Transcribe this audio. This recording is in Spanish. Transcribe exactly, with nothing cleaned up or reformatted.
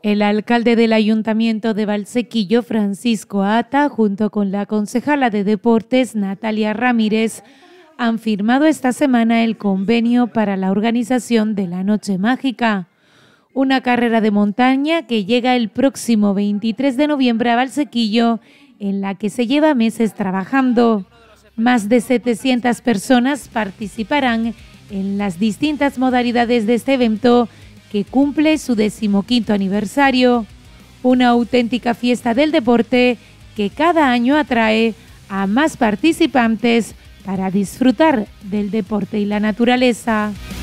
El alcalde del Ayuntamiento de Valsequillo, Francisco Ata, junto con la concejala de Deportes, Natalia Ramírez, han firmado esta semana el convenio para la organización de la Noche Mágica, una carrera de montaña que llega el próximo veintitrés de noviembre a Valsequillo, en la que se lleva meses trabajando. Más de setecientas personas participarán en las distintas modalidades de este evento, que cumple su decimoquinto aniversario, una auténtica fiesta del deporte que cada año atrae a más participantes para disfrutar del deporte y la naturaleza.